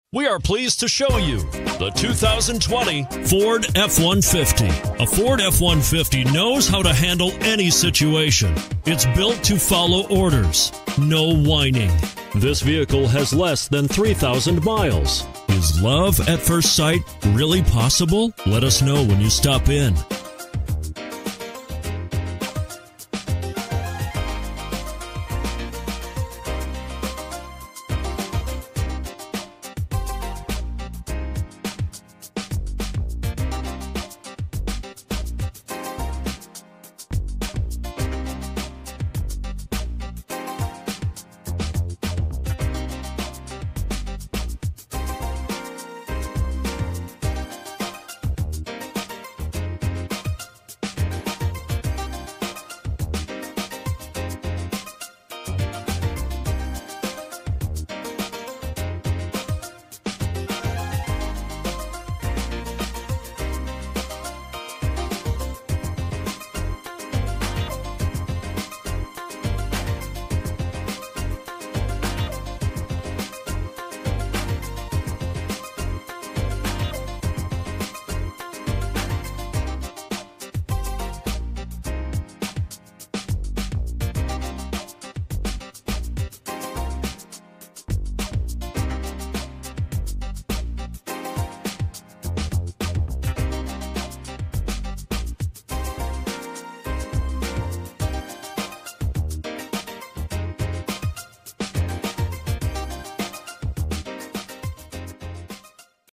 We are pleased to show you the 2020 Ford F-150. A Ford F-150 knows how to handle any situation. It's built to follow orders, no whining. This vehicle has less than 3,000 miles. Is love at first sight really possible? Let us know when you stop in.